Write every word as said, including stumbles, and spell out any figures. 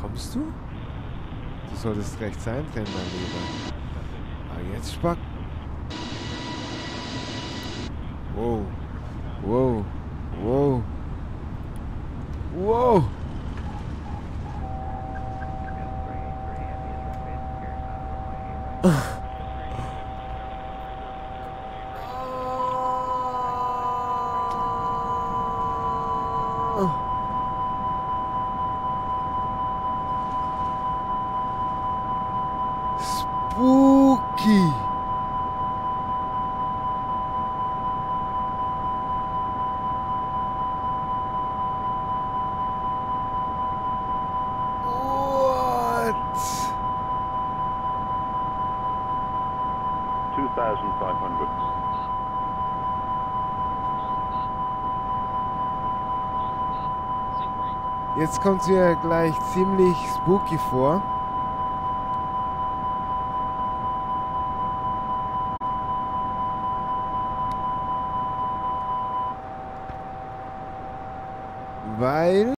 Kommst du? Du solltest rechts eindrehen, mein Lieber. Ah, jetzt spack. Wow. Wow. Wow. Wow. Spooky. What? two thousand five hundred. Jetzt kommt mir gleich ziemlich spooky vor. Weil